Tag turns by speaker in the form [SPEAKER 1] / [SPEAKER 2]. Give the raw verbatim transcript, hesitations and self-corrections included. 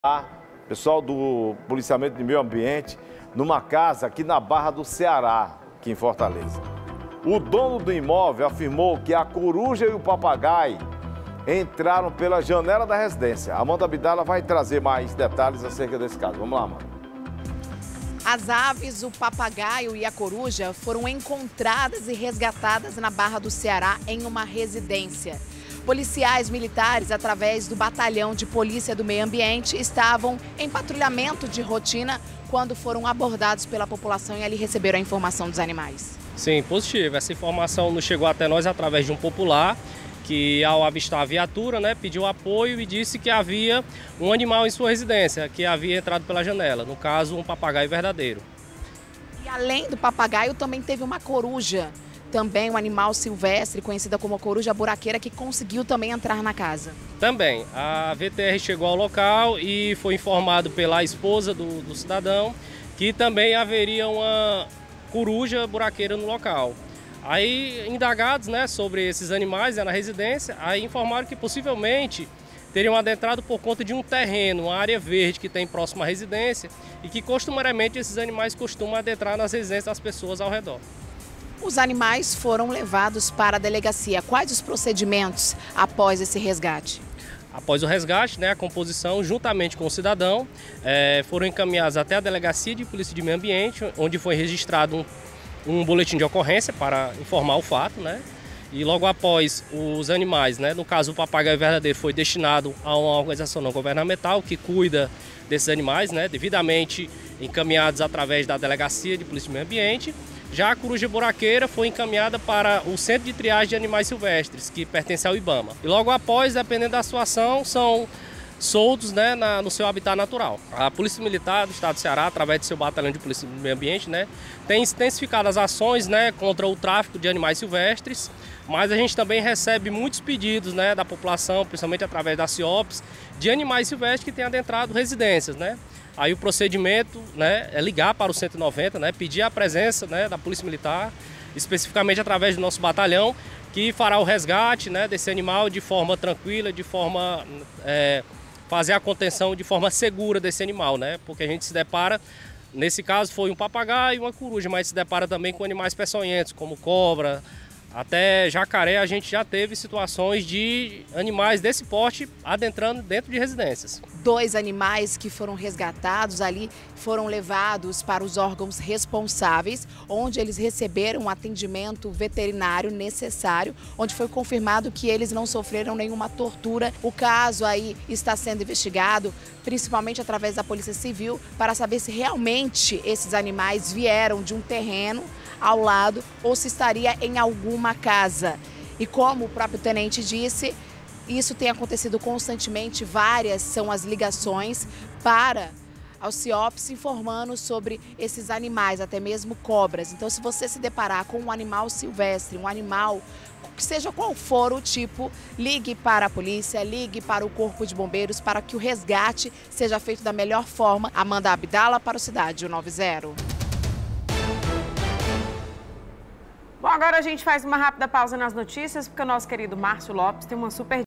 [SPEAKER 1] Pessoal do Policiamento de Meio Ambiente, numa casa aqui na Barra do Ceará, aqui em Fortaleza. O dono do imóvel afirmou que a coruja e o papagaio entraram pela janela da residência. Amanda Abdala vai trazer mais detalhes acerca desse caso. Vamos lá, Amanda.
[SPEAKER 2] As aves, o papagaio e a coruja foram encontradas e resgatadas na Barra do Ceará em uma residência. Policiais militares, através do Batalhão de Polícia do Meio Ambiente, estavam em patrulhamento de rotina quando foram abordados pela população e ali receberam a informação dos animais.
[SPEAKER 3] Sim, positivo. Essa informação nos chegou até nós através de um popular que, ao avistar a viatura, né, pediu apoio e disse que havia um animal em sua residência, que havia entrado pela janela, no caso, um papagaio verdadeiro.
[SPEAKER 2] E além do papagaio, também teve uma coruja. Também um animal silvestre, conhecida como coruja buraqueira, que conseguiu também entrar na casa. Também.
[SPEAKER 3] A V T R chegou ao local e foi informado pela esposa do, do cidadão que também haveria uma coruja buraqueira no local. Aí, indagados, né, sobre esses animais, né, na residência, aí informaram que possivelmente teriam adentrado por conta de um terreno, uma área verde que tem próxima à residência e que costumeiramente esses animais costumam adentrar nas residências das pessoas ao redor.
[SPEAKER 2] Os animais foram levados para a delegacia. Quais os procedimentos após esse resgate?
[SPEAKER 3] Após o resgate, né, a composição, juntamente com o cidadão, é, foram encaminhados até a Delegacia de Polícia de Meio Ambiente, onde foi registrado um, um boletim de ocorrência para informar o fato, né? E logo após os animais, né, no caso o papagaio verdadeiro, foi destinado a uma organização não governamental que cuida desses animais, né, devidamente encaminhados através da Delegacia de Polícia de Meio Ambiente. Já a coruja buraqueira foi encaminhada para o Centro de Triagem de Animais Silvestres, que pertence ao IBAMA. E logo após, dependendo da situação, são soltos, né, na, no seu habitat natural. A Polícia Militar do Estado do Ceará, através do seu Batalhão de Polícia do Meio Ambiente, né, tem intensificado as ações, né, contra o tráfico de animais silvestres, mas a gente também recebe muitos pedidos, né, da população, principalmente através da CIOPS, de animais silvestres que têm adentrado residências, né? Aí o procedimento, né, é ligar para o cento e noventa, né, pedir a presença, né, da Polícia Militar, especificamente através do nosso batalhão, que fará o resgate, né, desse animal de forma tranquila, de forma é, fazer a contenção de forma segura desse animal, né, porque a gente se depara, nesse caso foi um papagaio e uma coruja, mas se depara também com animais peçonhentos, como cobra, até jacaré. A gente já teve situações de animais desse porte adentrando dentro de residências.
[SPEAKER 2] Dois animais que foram resgatados ali foram levados para os órgãos responsáveis, onde eles receberam o atendimento veterinário necessário, onde foi confirmado que eles não sofreram nenhuma tortura. O caso aí está sendo investigado, principalmente através da Polícia Civil, para saber se realmente esses animais vieram de um terreno ao lado ou se estaria em alguma casa. E como o próprio tenente disse, isso tem acontecido constantemente, várias são as ligações para ao CIOPS informando sobre esses animais, até mesmo cobras. Então, se você se deparar com um animal silvestre, um animal, que seja qual for o tipo, ligue para a polícia, ligue para o Corpo de Bombeiros para que o resgate seja feito da melhor forma. Amanda Abdala para o Cidade noventa.
[SPEAKER 4] Bom, agora a gente faz uma rápida pausa nas notícias, porque o nosso querido Márcio Lopes tem uma super